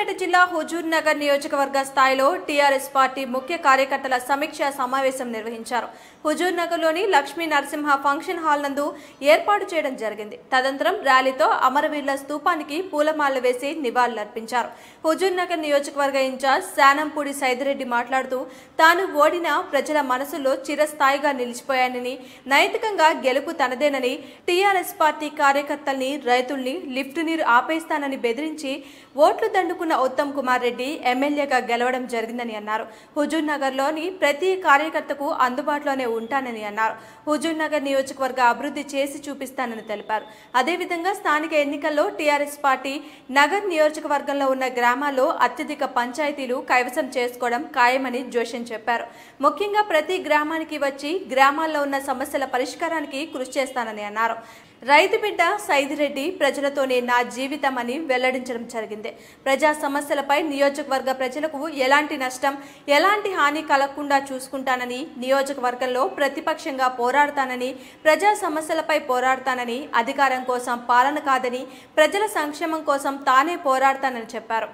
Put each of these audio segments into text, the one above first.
సూర్యాపేట జిల్లా హుజూర్ నగర్ నియోజకవర్గ స్థాయిలో TRS పార్టీ ముఖ్య కార్యకర్తల సమీక్షా సమావేశం నిర్వహించారు. హుజూర్ నగర్లోని లక్ష్మీ నరసింహ ఫంక్షన్ హాల్ నందు ఏర్పాటు చేయడం జరిగింది. తదనంతరం ర్యాలీతో అమరవీరుల స్తూపానికి పూలమాలలు వేసి నివాళులర్పించారు. హుజూర్ నగర్ నియోజకవర్గ ఇన్ఛార్జ్ సనాంపుడి సైదిరెడ్డి మాట్లాడుతూ తాను ఓడిన ప్రజల మనసుల్లో చిరస్థాయిగా నిలిచిపోయానని, నైతికంగా గెలుపు తనదేనని, TRS పార్టీ కార్యకర్తల్ని, రైతుల్ని లిఫ్ట్ నీరు ఆపేస్తానని బెదిరించి ఓట్లు దండుకున్న ఉత్తమ్ కుమార్ రెడ్డి ఎమ్మెల్యేగా గెలవడం జరిగిందని అన్నారు. హుజూర్ నగర్లోని ప్రతి కార్యకర్తకు అందుబాటులోనే ఉంటానని అన్నారు. హుజూర్ నగర్ నియోజకవర్గ అభివృద్ధి చేసి చూపిస్తానని తెలిపారు. అదేవిధంగా స్థానిక ఎన్నికల్లో TRS పార్టీ నగర్ నియోజకవర్గంలో ఉన్న గ్రామాల్లో అత్యధిక పంచాయతీలు కైవసం చేసుకోవడం ఖాయమని జోషన్ చెప్పారు. ముఖ్యంగా ప్రతి గ్రామానికి వచ్చి గ్రామాల్లో ఉన్న సమస్యల పరిష్కారానికి కృషి చేస్తానని అన్నారు. రైతు బిడ్డ సైదిరెడ్డి ప్రజలతోనే నా జీవితం అని వెల్లడించడం జరిగింది. ప్రజా సమస్యలపై నియోజకవర్గ ప్రజలకు ఎలాంటి నష్టం, ఎలాంటి హాని కలగకుండా చూసుకుంటానని, నియోజకవర్గంలో ప్రతిపక్షంగా పోరాడతానని, ప్రజా సమస్యలపై పోరాడతానని, అధికారం కోసం పాలన కాదని, ప్రజల సంక్షేమం కోసం తానే పోరాడతానని చెప్పారు.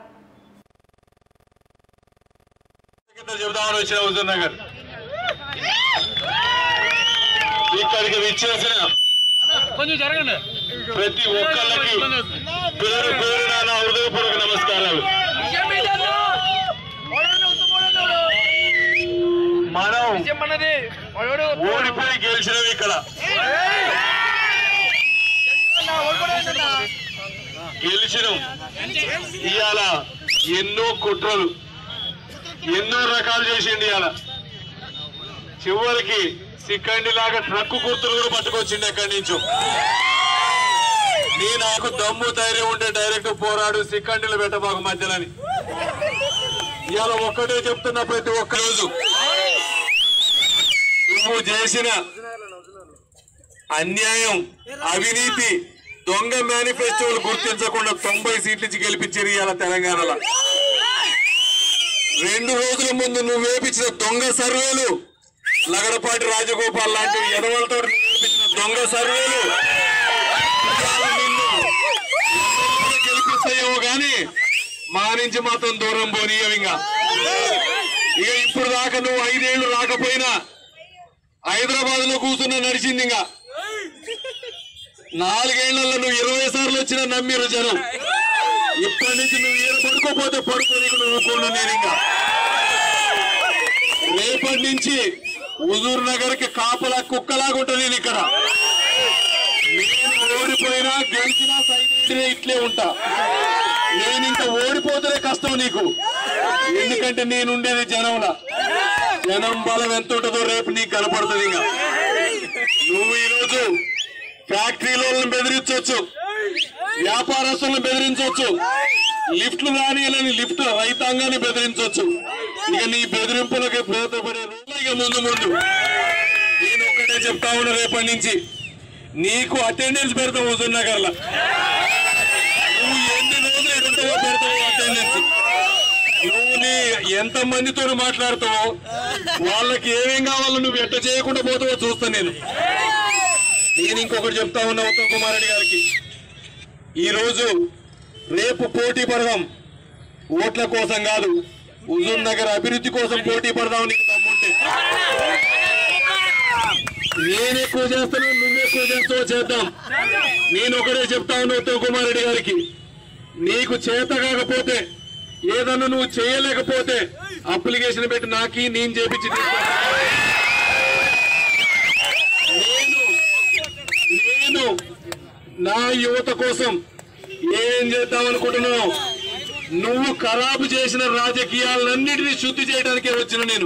ప్రతి ఒక్కళ్ళకి పేరు పేరున నా హృదయపూర్వక నమస్కారాలు. మనం ఓడిపోయి గెలిచినవి ఇక్కడ గెలిచినాం. ఇవాళ ఎన్నో కుట్రలు, ఎన్నో రకాలు చేసిండి. ఇవాళ చివరికి సిక్కండి లాగా ట్రక్కు గుర్తులు కూడా పట్టుకొచ్చిండి ఎక్కడి నుంచో. నీ నాకు దమ్ము ధైర్యం ఉంటే డైరెక్ట్ పోరాడు, సిక్కండిలు పెట్టబాకు మధ్యలని. ఇవాళ ఒక్కటే చెప్తున్నా, ప్రతి ఒక్క రోజు నువ్వు చేసిన అన్యాయం, అవినీతి, దొంగ మేనిఫెస్టోలు గుర్తించకుండా 90 సీట్లు ఇచ్చి గెలిపించారు ఇవాళ తెలంగాణలో. 2 రోజుల ముందు నువ్వు వేపించిన దొంగ సర్వేలు, లగడపాటి రాజగోపాల్ లాంటి ఎదవలతో వేపించిన దొంగ సర్వేలు గెలిపిస్తాయేమో గాని మా నుంచి మాత్రం దూరం పోనీయం. ఇక ఇప్పుడు దాకా నువ్వు 5 ఏళ్లు రాకపోయినా హైదరాబాద్ లో కూర్చున్న నడిచింది. ఇంకా 4 ఏళ్లలో నువ్వు 20 సార్లు వచ్చినా నమ్మిరు జనం. ఇప్పటి నుంచి నువ్వు ఏం పడుకోపోతే పడుకోని నువ్వు ఊరుకోండు. నేను ఇంకా రేపటి నుంచి హుజూర్ నగర్ కి కాపలా కుక్కలాగా ఉంటుంది. నేను ఇక్కడ నేను ఓడిపోయినా గెలిచినా సైదిరెడ్డి ఇట్లే ఉంటా. నేను ఇంకా ఓడిపోతేనే కష్టం నీకు, ఎందుకంటే నేను ఉండేది జనంలా. జనం బలం ఎంత ఉంటుందో రేపు నీకు కనపడుతుంది. ఇంకా నువ్వు ఈరోజు ఫ్యాక్టరీలను బెదిరించవచ్చు, వ్యాపారస్తులను బెదిరించవచ్చు, లిఫ్ట్లు రానియాలని లిఫ్ట్ రైతాంగాన్ని బెదిరించవచ్చు. ఇక నీ బెదిరింపులకు ప్రయత్నపడే రోజులు ఇక ముందు ముందు. నేను ఒక్కటే చెప్తా ఉన్నా, రేపటి నుంచి నీకు అటెండెన్స్ పెడతావు హుజూర్ నగర్ లో. నువ్వు ఎన్ని రోజులు ఎదుటో పెడతావు అటెండెన్స్. నువ్వు నీ ఎంత మందితో మాట్లాడుతావో, వాళ్ళకి ఏమేం కావాలో నువ్వు ఎట్ట చేయకుండా పోతావో చూస్తాను నేను. నేను ఇంకొకటి చెప్తా ఉన్నా ఉత్తమ్ కుమార్ రెడ్డి గారికి, ఈరోజు రేపు పోటీ పడదాం. ఓట్ల కోసం కాదు, హుజూర్ నగర్ అభివృద్ధి కోసం పోటీ పడదాం. నీకు దమ్ముంటే నేను ఎక్కువ చేస్తాను, నువ్వు ఎక్కువ చేస్తావో చేద్దాం. నేను ఒకటే చెప్తా ఉన్నా ఉత్తమ్ కుమార్ రెడ్డి గారికి, నీకు చేత కాకపోతే, ఏదన్నా నువ్వు చేయలేకపోతే అప్లికేషన్ పెట్టి నాకి నేను చేపించి నేను నా యువత కోసం ఏం చేద్దాం అనుకుంటున్నావు? నువ్వు ఖరాబు చేసిన రాజకీయాలన్నిటినీ శుద్ధి చేయడానికే వచ్చిన నేను.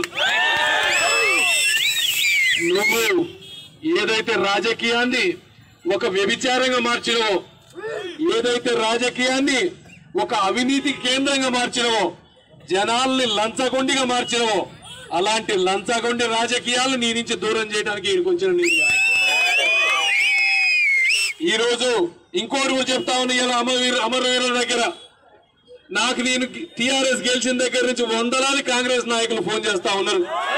నువ్వు ఏదైతే రాజకీయాన్ని ఒక వ్యభిచారంగా మార్చినవో, ఏదైతే రాజకీయాన్ని ఒక అవినీతి కేంద్రంగా మార్చినవో, జనాల్ని లంచగొండిగా మార్చినవో, అలాంటి లంచగొండి రాజకీయాలను నీ నుంచి దూరం చేయడానికి ఇక్కడికి వచ్చిన నేను. ఈరోజు ఇంకోటి చెప్తా ఉన్నా, ఇలా అమరవీరుల దగ్గర నాకు నేను TRS గెలిచిన దగ్గర నుంచి వందలాది కాంగ్రెస్ నాయకులు ఫోన్ చేస్తా ఉన్నారు,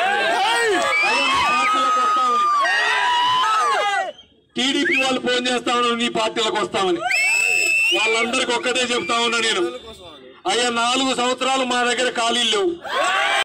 టీడీపీ వాళ్ళు ఫోన్ చేస్తా ఉన్నారు నీ పార్టీలకు వస్తామని. వాళ్ళందరికీ ఒక్కటే చెప్తా ఉన్నా నేను, అయ్యా 4 సంవత్సరాలు మా దగ్గర ఖాళీలు లేవు.